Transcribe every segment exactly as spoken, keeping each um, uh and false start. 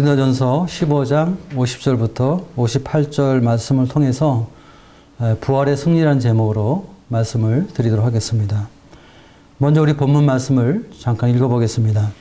고린도전서 십오 장 오십 절부터 오십팔 절 말씀을 통해서 부활의 승리라는 제목으로 말씀을 드리도록 하겠습니다. 먼저 우리 본문 말씀을 잠깐 읽어보겠습니다.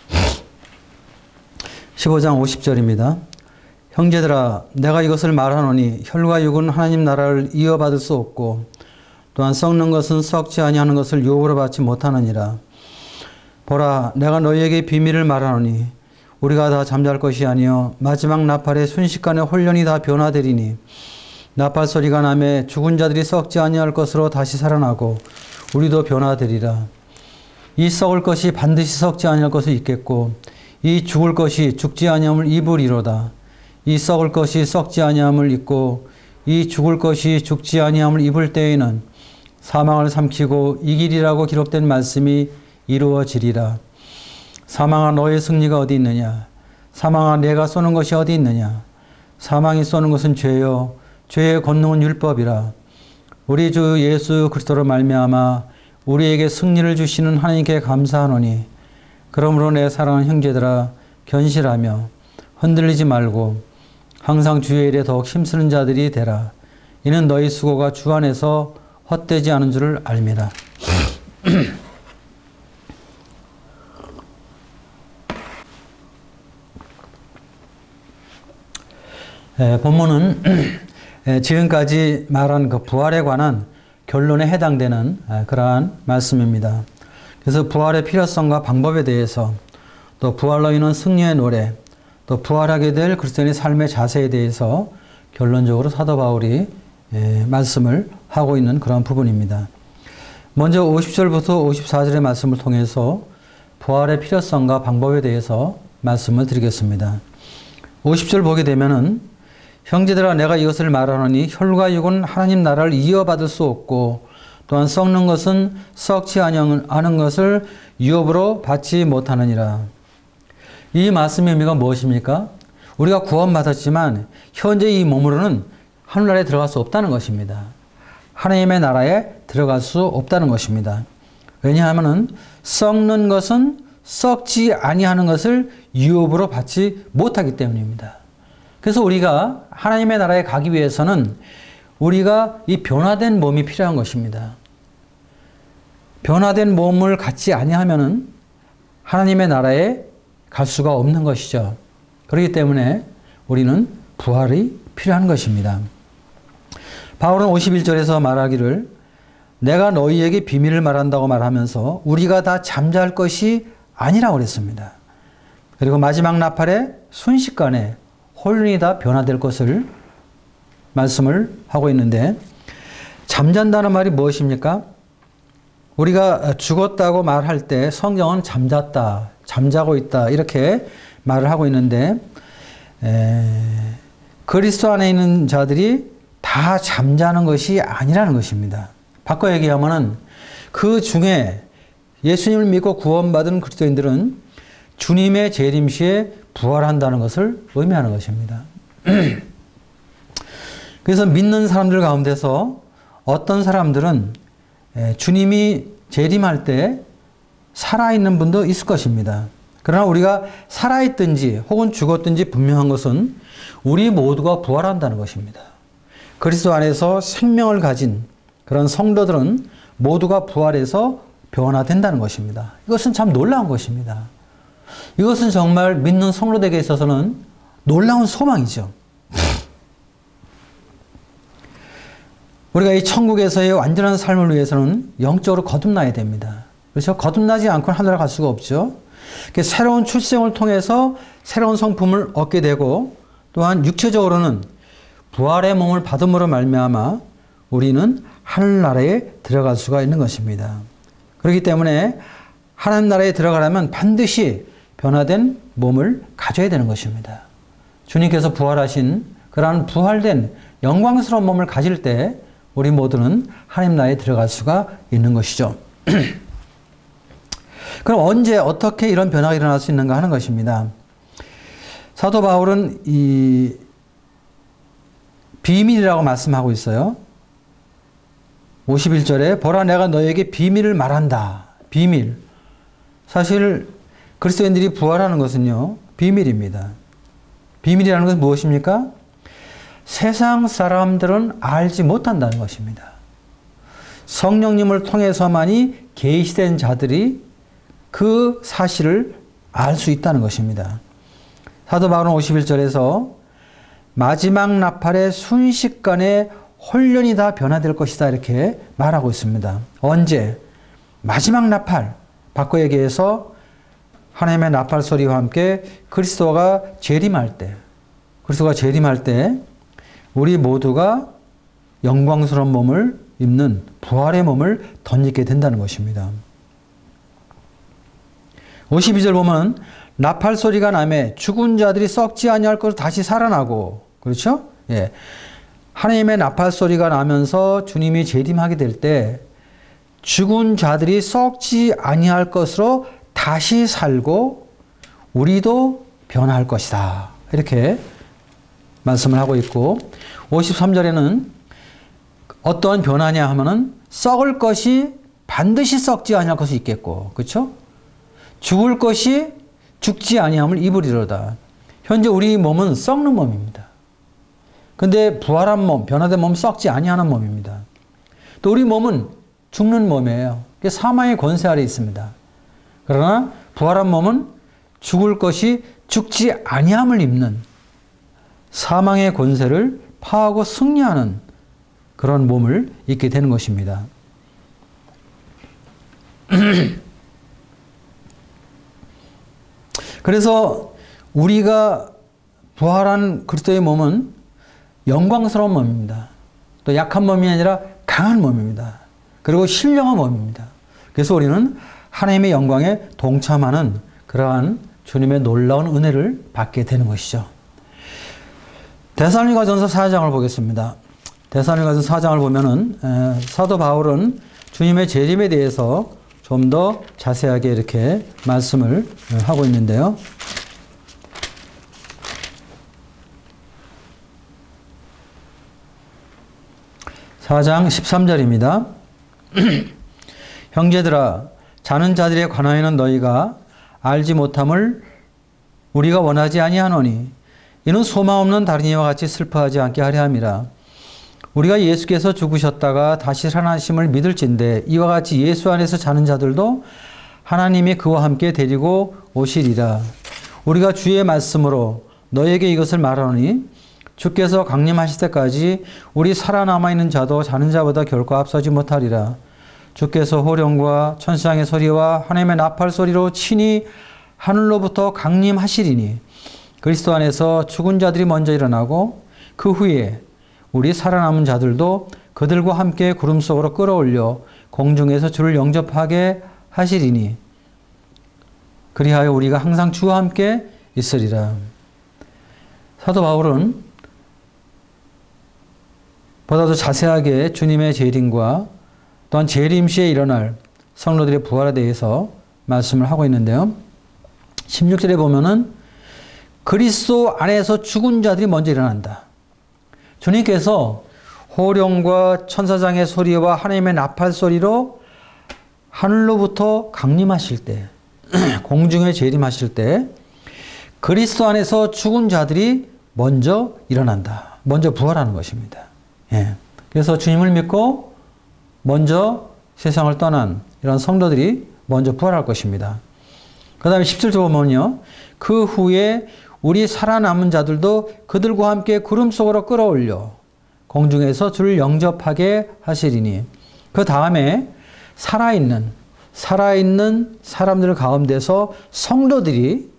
십오 장 오십 절입니다. 형제들아, 내가 이것을 말하노니 혈과 육은 하나님 나라를 이어받을 수 없고 또한 썩는 것은 썩지 아니하는 것을 유업으로 받지 못하느니라. 보라, 내가 너희에게 비밀을 말하노니 우리가 다 잠잘 것이 아니요 마지막 나팔에 순식간에 홀련히 다 변화되리니 나팔 소리가 나매 죽은 자들이 썩지 아니할 것으로 다시 살아나고 우리도 변화되리라. 이 썩을 것이 반드시 썩지 아니할 것을 입겠고 이 죽을 것이 죽지 아니함을 입으리로다. 이 썩을 것이 썩지 아니함을 입고 이 죽을 것이 죽지 아니함을 입을 때에는 사망을 삼키고 이기리라고 기록된 말씀이 이루어지리라. 사망아, 너의 승리가 어디 있느냐? 사망아, 내가 쏘는 것이 어디 있느냐? 사망이 쏘는 것은 죄요 죄의 권능은 율법이라. 우리 주 예수 그리스도로 말미암아 우리에게 승리를 주시는 하나님께 감사하노니 그러므로 내 사랑하는 형제들아, 견실하며 흔들리지 말고 항상 주의 일에 더욱 힘쓰는 자들이 되라. 이는 너희 수고가 주 안에서 헛되지 않은 줄을 알미라. 에, 본문은 에, 지금까지 말한 그 부활에 관한 결론에 해당되는 에, 그러한 말씀입니다. 그래서 부활의 필요성과 방법에 대해서, 또 부활로 인한 승리의 노래, 또 부활하게 될 그리스도인의 삶의 자세에 대해서 결론적으로 사도 바울이 에, 말씀을 하고 있는 그런 부분입니다. 먼저 오십 절부터 오십사 절의 말씀을 통해서 부활의 필요성과 방법에 대해서 말씀을 드리겠습니다. 오십 절 보게 되면은 형제들아, 내가 이것을 말하노니 혈과 육은 하나님 나라를 이어받을 수 없고 또한 썩는 것은 썩지 아니하는 것을 유업으로 받지 못하느니라. 이 말씀의 의미가 무엇입니까? 우리가 구원받았지만 현재 이 몸으로는 하늘나라에 들어갈 수 없다는 것입니다. 하나님의 나라에 들어갈 수 없다는 것입니다. 왜냐하면 썩는 것은 썩지 아니하는 것을 유업으로 받지 못하기 때문입니다. 그래서 우리가 하나님의 나라에 가기 위해서는 우리가 이 변화된 몸이 필요한 것입니다. 변화된 몸을 갖지 아니하면은 하나님의 나라에 갈 수가 없는 것이죠. 그렇기 때문에 우리는 부활이 필요한 것입니다. 바울은 오십일 절에서 말하기를 내가 너희에게 비밀을 말한다고 말하면서 우리가 다 잠잘 것이 아니라고 그랬습니다. 그리고 마지막 나팔에 순식간에 홀륜이 다 변화될 것을 말씀을 하고 있는데, 잠잔다는 말이 무엇입니까? 우리가 죽었다고 말할 때 성경은 잠잤다, 잠자고 있다 이렇게 말을 하고 있는데, 에, 그리스도 안에 있는 자들이 다 잠자는 것이 아니라는 것입니다. 바꿔 얘기하면은 그 중에 예수님을 믿고 구원받은 그리스도인들은 주님의 재림 시에 부활한다는 것을 의미하는 것입니다. 그래서 믿는 사람들 가운데서 어떤 사람들은 주님이 재림할 때 살아있는 분도 있을 것입니다. 그러나 우리가 살아있든지 혹은 죽었든지 분명한 것은 우리 모두가 부활한다는 것입니다. 그리스도 안에서 생명을 가진 그런 성도들은 모두가 부활해서 변화된다는 것입니다. 이것은 참 놀라운 것입니다. 이것은 정말 믿는 성도들에게 있어서는 놀라운 소망이죠. 우리가 이 천국에서의 완전한 삶을 위해서는 영적으로 거듭나야 됩니다. 그렇죠? 거듭나지 않고는 하늘에 갈 수가 없죠. 새로운 출생을 통해서 새로운 성품을 얻게 되고, 또한 육체적으로는 부활의 몸을 받음으로 말미암아 우리는 하늘나라에 들어갈 수가 있는 것입니다. 그렇기 때문에 하나님 나라에 들어가려면 반드시 변화된 몸을 가져야 되는 것입니다. 주님께서 부활하신 그러한 부활된 영광스러운 몸을 가질 때 우리 모두는 하나님 나라에 들어갈 수가 있는 것이죠. 그럼 언제 어떻게 이런 변화가 일어날 수 있는가 하는 것입니다. 사도 바울은 이 비밀이라고 말씀하고 있어요. 오십일 절에 보라, 내가 너에게 비밀을 말한다. 비밀. 사실 그리스도인들이 부활하는 것은요, 비밀입니다. 비밀이라는 것은 무엇입니까? 세상 사람들은 알지 못한다는 것입니다. 성령님을 통해서만이 계시된 자들이 그 사실을 알 수 있다는 것입니다. 사도 바울은 오십일 절에서 마지막 나팔의 순식간에 홀련이 다 변화될 것이다 이렇게 말하고 있습니다. 언제? 마지막 나팔, 바꿔 얘기해서 하나님의 나팔 소리와 함께 그리스도가 재림할 때, 그리스도가 재림할 때 우리 모두가 영광스러운 몸을 입는 부활의 몸을 덧입게 된다는 것입니다. 오십이 절 보면 나팔 소리가 나매 죽은 자들이 썩지 아니할 것으로 다시 살아나고, 그렇죠? 예. 하나님의 나팔 소리가 나면서 주님이 재림하게 될 때 죽은 자들이 썩지 아니할 것으로 다시 살고 우리도 변할 것이다. 이렇게 말씀을 하고 있고, 오십삼 절에는 어떠한 변화냐 하면은 썩을 것이 반드시 썩지 아니할 것이 있겠고, 그렇죠? 죽을 것이 죽지 아니함을 입으리로다. 현재 우리 몸은 썩는 몸입니다. 근데 부활한 몸, 변화된 몸은 썩지 아니하는 몸입니다. 또 우리 몸은 죽는 몸이에요. 사망의 권세 아래 있습니다. 그러나 부활한 몸은 죽을 것이 죽지 아니함을 입는 사망의 권세를 파하고 승리하는 그런 몸을 입게 되는 것입니다. 그래서 우리가 부활한 그리스도의 몸은 영광스러운 몸입니다. 또 약한 몸이 아니라 강한 몸입니다. 그리고 신령한 몸입니다. 그래서 우리는 하나님의 영광에 동참하는 그러한 주님의 놀라운 은혜를 받게 되는 것이죠. 데살로니가전서 사 장을 보겠습니다. 데살로니가전서 사 장을 보면은 사도 바울은 주님의 재림에 대해서 좀 더 자세하게 이렇게 말씀을 하고 있는데요. 사 장 십삼 절입니다. 형제들아, 자는 자들에 관하여는 너희가 알지 못함을 우리가 원하지 아니하노니 이는 소망 없는 다른 이와 같이 슬퍼하지 않게 하려 함이라. 우리가 예수께서 죽으셨다가 다시 살아나심을 믿을진대 이와 같이 예수 안에서 자는 자들도 하나님이 그와 함께 데리고 오시리라. 우리가 주의 말씀으로 너에게 이것을 말하노니 주께서 강림하실 때까지 우리 살아남아 있는 자도 자는 자보다 결코 앞서지 못하리라. 주께서 호령과 천사장의 소리와 하나님의 나팔 소리로 친히 하늘로부터 강림하시리니 그리스도 안에서 죽은 자들이 먼저 일어나고 그 후에 우리 살아남은 자들도 그들과 함께 구름 속으로 끌어올려 공중에서 주를 영접하게 하시리니 그리하여 우리가 항상 주와 함께 있으리라. 사도 바울은 보다도 자세하게 주님의 재림과 또한 재림 시에 일어날 성도들의 부활에 대해서 말씀을 하고 있는데요. 십육 절에 보면은 그리스도 안에서 죽은 자들이 먼저 일어난다. 주님께서 호령과 천사장의 소리와 하나님의 나팔 소리로 하늘로부터 강림하실 때, 공중에 재림하실 때 그리스도 안에서 죽은 자들이 먼저 일어난다. 먼저 부활하는 것입니다. 예. 그래서 주님을 믿고 먼저 세상을 떠난 이런 성도들이 먼저 부활할 것입니다. 그 다음에 십 절 보면요. 그 후에 우리 살아남은 자들도 그들과 함께 구름 속으로 끌어올려 공중에서 주를 영접하게 하시리니 그 다음에 살아있는 살아있는 사람들 가운데서 성도들이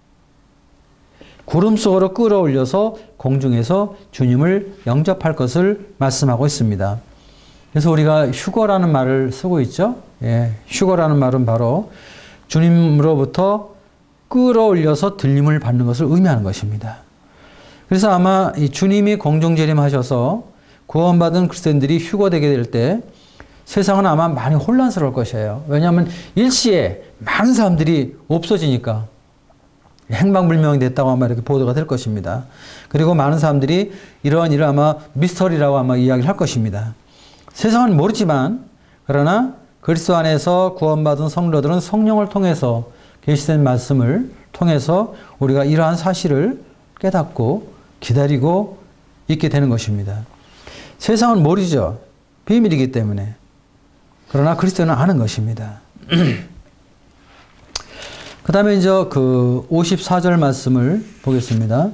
구름 속으로 끌어올려서 공중에서 주님을 영접할 것을 말씀하고 있습니다. 그래서 우리가 휴거라는 말을 쓰고 있죠. 예, 휴거라는 말은 바로 주님으로부터 끌어올려서 들림을 받는 것을 의미하는 것입니다. 그래서 아마 이 주님이 공중재림하셔서 구원받은 그리스도인들이 휴거되게 될 때 세상은 아마 많이 혼란스러울 것이에요. 왜냐하면 일시에 많은 사람들이 없어지니까 행방불명이 됐다고 아마 이렇게 보도가 될 것입니다. 그리고 많은 사람들이 이러한 일을 아마 미스터리라고 아마 이야기를 할 것입니다. 세상은 모르지만 그러나 그리스도 안에서 구원받은 성도들은 성령을 통해서 계시된 말씀을 통해서 우리가 이러한 사실을 깨닫고 기다리고 있게 되는 것입니다. 세상은 모르죠. 비밀이기 때문에. 그러나 그리스도는 아는 것입니다. 그 다음에 이제 그 오십사 절 말씀을 보겠습니다.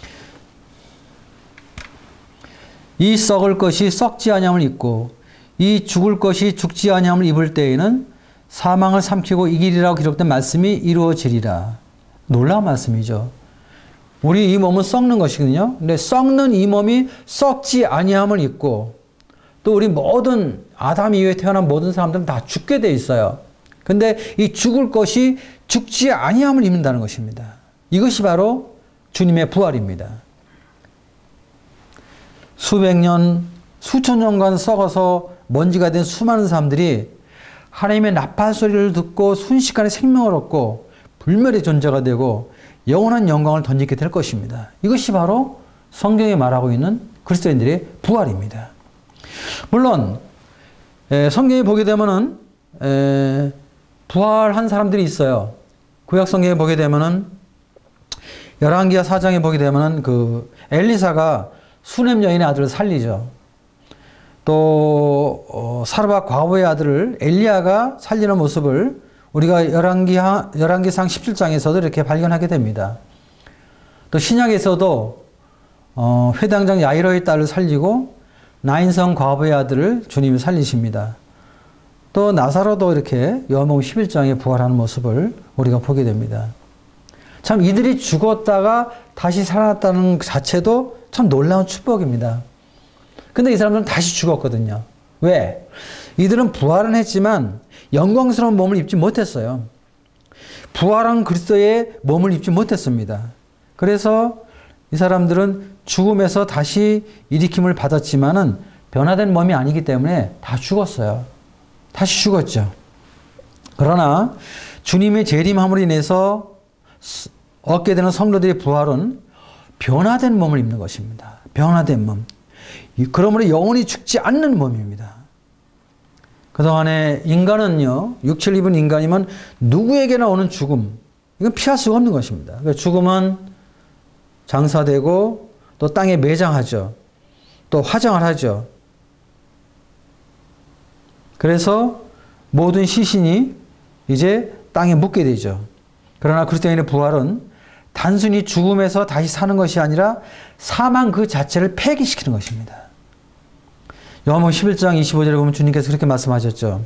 이 썩을 것이 썩지 아니함을 입고 이 죽을 것이 죽지 아니함을 입을 때에는 사망을 삼키고 이기리라고 기록된 말씀이 이루어지리라. 놀라운 말씀이죠. 우리 이 몸은 썩는 것이거든요. 근데 썩는 이 몸이 썩지 아니함을 입고 또 우리 모든 아담 이후에 태어난 모든 사람들은 다 죽게 돼 있어요. 근데 이 죽을 것이 죽지 아니함을 입는다는 것입니다. 이것이 바로 주님의 부활입니다. 수백 년, 수천 년간 썩어서 먼지가 된 수많은 사람들이 하나님의 나팔 소리를 듣고 순식간에 생명을 얻고 불멸의 존재가 되고 영원한 영광을 던지게 될 것입니다. 이것이 바로 성경에 말하고 있는 그리스도인들의 부활입니다. 물론 성경에 보게 되면은 부활한 사람들이 있어요. 구약 성경에 보게 되면은 열왕기하 사 장에 보게 되면은 그 엘리사가 수넴 여인의 아들을 살리죠. 또 어, 사르밧 과부의 아들을 엘리야가 살리는 모습을 우리가 열왕기하, 열왕기상 십칠 장에서도 이렇게 발견하게 됩니다. 또 신약에서도 어, 회당장 야이로의 딸을 살리고 나인성 과부의 아들을 주님이 살리십니다. 또 나사로도 이렇게 요한복음 십일 장에 부활하는 모습을 우리가 보게 됩니다. 참 이들이 죽었다가 다시 살아났다는 자체도 참 놀라운 축복입니다. 근데 이 사람들은 다시 죽었거든요. 왜? 이들은 부활은 했지만 영광스러운 몸을 입지 못했어요. 부활한 그리스도의 몸을 입지 못했습니다. 그래서 이 사람들은 죽음에서 다시 일으킴을 받았지만은 변화된 몸이 아니기 때문에 다 죽었어요. 다시 죽었죠. 그러나 주님의 재림함으로 인해서 얻게 되는 성도들의 부활은 변화된 몸을 입는 것입니다. 변화된 몸. 그러므로 영원히 죽지 않는 몸입니다. 그동안에 인간은요, 육체를 입은 인간이면 누구에게나 오는 죽음, 이건 피할 수가 없는 것입니다. 죽음은 장사되고 또 땅에 매장하죠. 또 화장을 하죠. 그래서 모든 시신이 이제 땅에 묻게 되죠. 그러나 그리스도인의 부활은 단순히 죽음에서 다시 사는 것이 아니라 사망 그 자체를 폐기시키는 것입니다. 요한복음 십일 장 이십오 절에 보면 주님께서 그렇게 말씀하셨죠.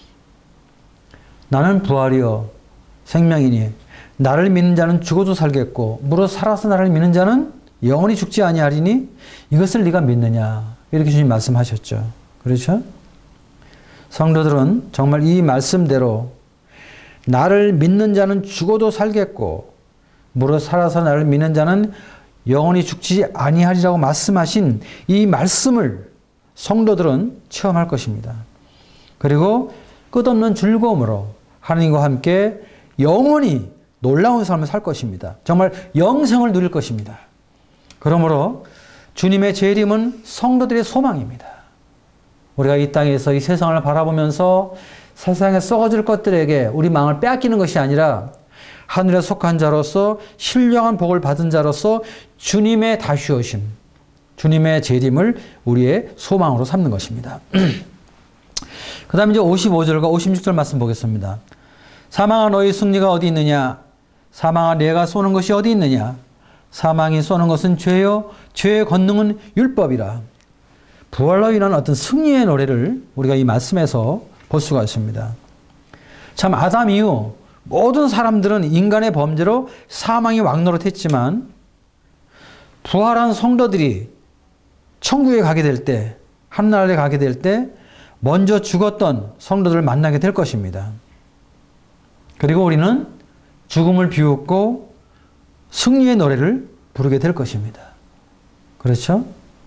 나는 부활이요 생명이니 나를 믿는 자는 죽어도 살겠고 무릇 살아서 나를 믿는 자는 영원히 죽지 아니하리니 이것을 네가 믿느냐, 이렇게 주님 말씀하셨죠. 그렇죠? 성도들은 정말 이 말씀대로 나를 믿는 자는 죽어도 살겠고 무릇 살아서 나를 믿는 자는 영원히 죽지 아니하리라고 말씀하신 이 말씀을 성도들은 체험할 것입니다. 그리고 끝없는 즐거움으로 하나님과 함께 영원히 놀라운 삶을 살 것입니다. 정말 영생을 누릴 것입니다. 그러므로 주님의 재림은 성도들의 소망입니다. 우리가 이 땅에서 이 세상을 바라보면서 세상에 썩어질 것들에게 우리 망을 빼앗기는 것이 아니라 하늘에 속한 자로서 신령한 복을 받은 자로서 주님의 다시 오심, 주님의 재림을 우리의 소망으로 삼는 것입니다. 그 다음에 이제 오십오 절과 오십육 절 말씀 보겠습니다. 사망아 너희 승리가 어디 있느냐? 사망아 내가 쏘는 것이 어디 있느냐? 사망이 쏘는 것은 죄요, 죄의 권능은 율법이라. 부활로 인한 어떤 승리의 노래를 우리가 이 말씀에서 볼 수가 있습니다. 참 아담 이후 모든 사람들은 인간의 범죄로 사망이 왕노릇했지만 부활한 성도들이 천국에 가게 될 때, 하늘나라에 가게 될 때 먼저 죽었던 성도들을 만나게 될 것입니다. 그리고 우리는 죽음을 비웃고 승리의 노래를 부르게 될 것입니다. 그렇죠?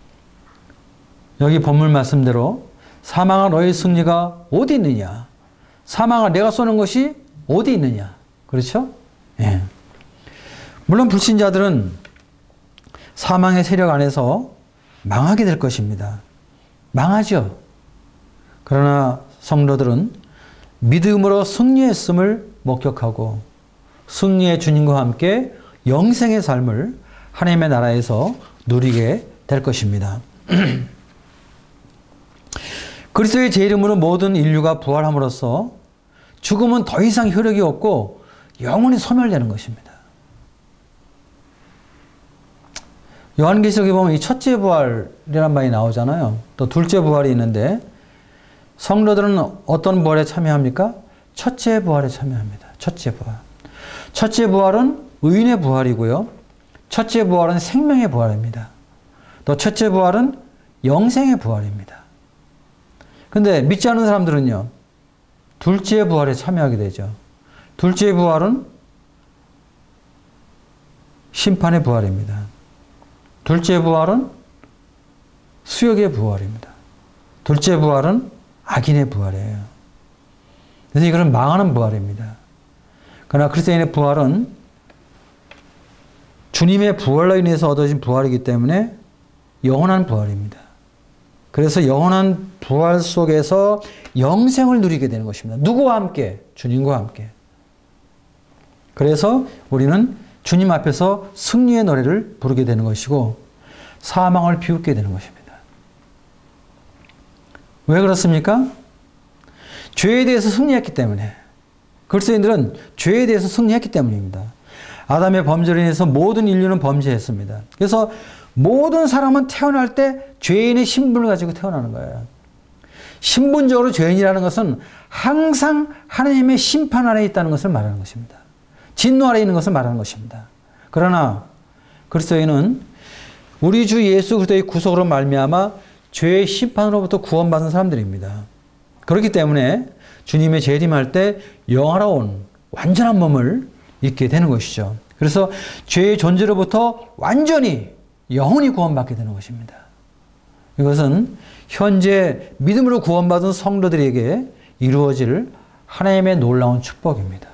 여기 본문 말씀대로 사망아 너의 승리가 어디 있느냐? 사망아 내가 쏘는 것이 어디 있느냐? 그렇죠? 예. 물론 불신자들은 사망의 세력 안에서 망하게 될 것입니다. 망하죠. 그러나 성도들은 믿음으로 승리했음을 목격하고 승리의 주님과 함께 영생의 삶을 하나님의 나라에서 누리게 될 것입니다. 그리스도의 제 이름으로 모든 인류가 부활함으로써 죽음은 더 이상 효력이 없고 영원히 소멸되는 것입니다. 요한계시록에 보면 이 첫째 부활이라는 말이 나오잖아요. 또 둘째 부활이 있는데 성도들은 어떤 부활에 참여합니까? 첫째 부활에 참여합니다. 첫째 부활. 첫째 부활은 의인의 부활이고요. 첫째 부활은 생명의 부활입니다. 또 첫째 부활은 영생의 부활입니다. 근데 믿지 않는 사람들은요, 둘째 부활에 참여하게 되죠. 둘째 부활은 심판의 부활입니다. 둘째 부활은 수욕의 부활입니다. 둘째 부활은 악인의 부활이에요. 그래서 이것은 망하는 부활입니다. 그러나 그리스도인의 부활은 주님의 부활로 인해서 얻어진 부활이기 때문에 영원한 부활입니다. 그래서 영원한 부활 속에서 영생을 누리게 되는 것입니다. 누구와 함께? 주님과 함께. 그래서 우리는 주님 앞에서 승리의 노래를 부르게 되는 것이고 사망을 비웃게 되는 것입니다. 왜 그렇습니까? 죄에 대해서 승리했기 때문에. 그리스도인들은 죄에 대해서 승리했기 때문입니다. 아담의 범죄로 인해서 모든 인류는 범죄했습니다. 그래서 모든 사람은 태어날 때 죄인의 신분을 가지고 태어나는 거예요. 신분적으로 죄인이라는 것은 항상 하나님의 심판 아래에 있다는 것을 말하는 것입니다. 진노 아래에 있는 것을 말하는 것입니다. 그러나 그리스도인은 우리 주 예수 그리스도의 구속으로 말미암아 죄의 심판으로부터 구원받은 사람들입니다. 그렇기 때문에 주님의 재림할 때 영화로운 완전한 몸을 입게 되는 것이죠. 그래서 죄의 존재로부터 완전히 영원히 구원받게 되는 것입니다. 이것은 현재 믿음으로 구원받은 성도들에게 이루어질 하나님의 놀라운 축복입니다.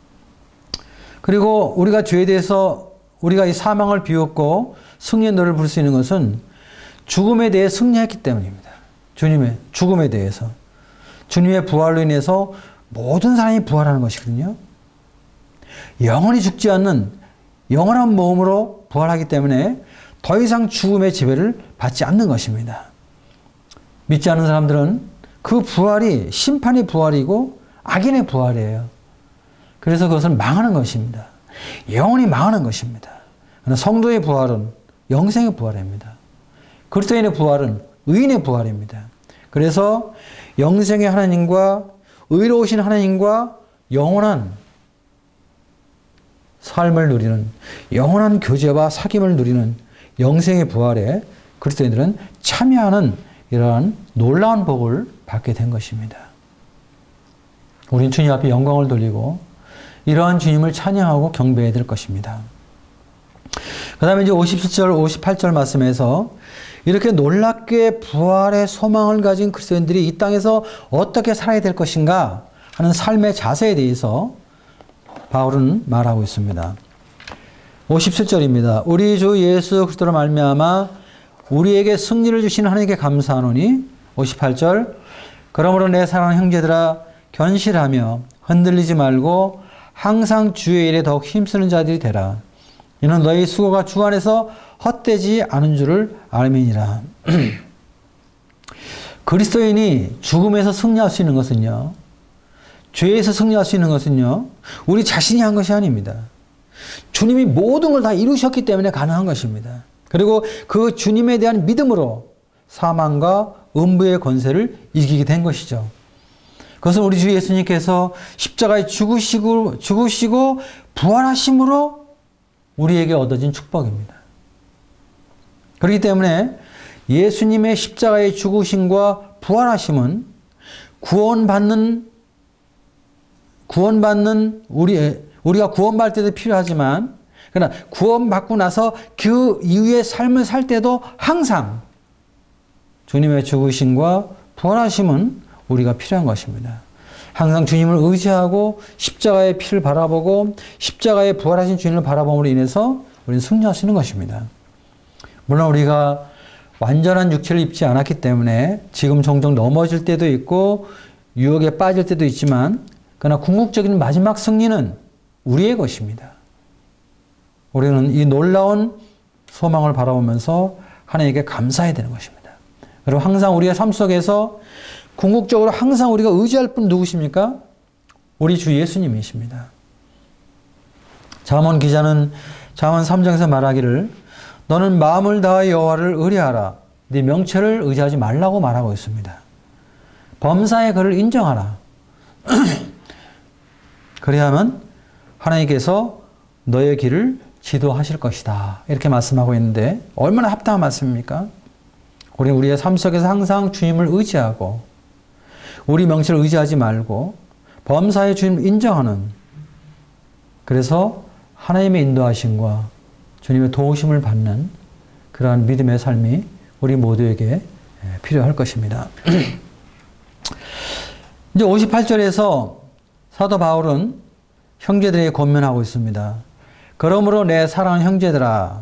그리고 우리가 죄에 대해서 우리가 이 사망을 비웃고 승리의 노래를 부를 수 있는 것은 죽음에 대해 승리했기 때문입니다. 주님의 죽음에 대해서. 주님의 부활로 인해서 모든 사람이 부활하는 것이거든요. 영원히 죽지 않는 영원한 몸으로 부활하기 때문에 더 이상 죽음의 지배를 받지 않는 것입니다. 믿지 않는 사람들은 그 부활이 심판의 부활이고 악인의 부활이에요. 그래서 그것은 망하는 것입니다. 영원히 망하는 것입니다. 그러나 성도의 부활은 영생의 부활입니다. 그리스도인의 부활은 의인의 부활입니다. 그래서 영생의 하나님과 의로우신 하나님과 영원한 삶을 누리는 영원한 교제와 사귐을 누리는 영생의 부활에 그리스도인들은 참여하는 이러한 놀라운 복을 받게 된 것입니다. 우린 주님 앞에 영광을 돌리고 이러한 주님을 찬양하고 경배해야 될 것입니다. 그 다음에 이제 오십칠 절, 오십팔 절 말씀에서 이렇게 놀랍게 부활의 소망을 가진 그리스도인들이 이 땅에서 어떻게 살아야 될 것인가 하는 삶의 자세에 대해서 바울은 말하고 있습니다. 오십칠 절입니다. 우리 주 예수 그리스도로 말미암아 우리에게 승리를 주신 하나님께 감사하노니 오십팔 절 그러므로 내 사랑하는 형제들아 견실하며 흔들리지 말고 항상 주의 일에 더욱 힘쓰는 자들이 되라. 이는 너희 수고가 주 안에서 헛되지 않은 줄을 알미니라. 그리스도인이 죽음에서 승리할 수 있는 것은요, 죄에서 승리할 수 있는 것은요, 우리 자신이 한 것이 아닙니다. 주님이 모든 걸 다 이루셨기 때문에 가능한 것입니다. 그리고 그 주님에 대한 믿음으로 사망과 음부의 권세를 이기게 된 것이죠. 그것은 우리 주 예수님께서 십자가에 죽으시고, 죽으시고 부활하심으로 우리에게 얻어진 축복입니다. 그렇기 때문에 예수님의 십자가의 죽으심과 부활하심은 구원받는, 구원받는 우리, 우리가 구원받을 때도 필요하지만, 그러나 구원받고 나서 그 이후의 삶을 살 때도 항상 주님의 죽으심과 부활하심은 우리가 필요한 것입니다. 항상 주님을 의지하고 십자가의 피를 바라보고 십자가에 부활하신 주님을 바라봄으로 인해서 우리는 승리할 수 있는 것입니다. 물론 우리가 완전한 육체를 입지 않았기 때문에 지금 종종 넘어질 때도 있고 유혹에 빠질 때도 있지만 그러나 궁극적인 마지막 승리는 우리의 것입니다. 우리는 이 놀라운 소망을 바라보면서 하나님께 감사해야 되는 것입니다. 그리고 항상 우리의 삶 속에서 궁극적으로 항상 우리가 의지할 분 누구십니까? 우리 주 예수님이십니다. 잠언 기자는 잠언 삼 장에서 말하기를 너는 마음을 다하여 여호와를 의뢰하라. 네 명체를 의지하지 말라고 말하고 있습니다. 범사에 그를 인정하라. 그래야만 하나님께서 너의 길을 지도하실 것이다. 이렇게 말씀하고 있는데 얼마나 합당한 말씀입니까? 우리는 우리의 삶 속에서 항상 주님을 의지하고 우리 명체를 의지하지 말고 범사에 주님을 인정하는, 그래서 하나님의 인도하심과 주님의 도우심을 받는 그러한 믿음의 삶이 우리 모두에게 필요할 것입니다. 이제 오십팔 절에서 사도 바울은 형제들에게 권면하고 있습니다. 그러므로 내 사랑하는 형제들아,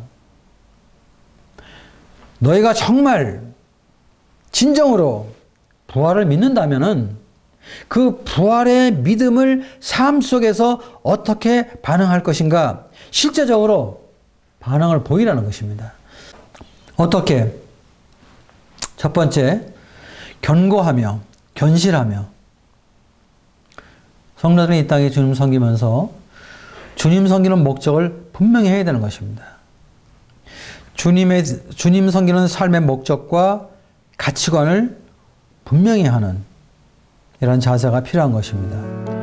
너희가 정말 진정으로 부활을 믿는다면은 그 부활의 믿음을 삶 속에서 어떻게 반응할 것인가, 실제적으로 반응을 보이라는 것입니다. 어떻게? 첫 번째, 견고하며 견실하며. 성도들은 이 땅에 주님 섬기면서 주님 섬기는 목적을 분명히 해야 되는 것입니다. 주님의, 주님 섬기는 삶의 목적과 가치관을 분명히 하는 이런 자세가 필요한 것입니다.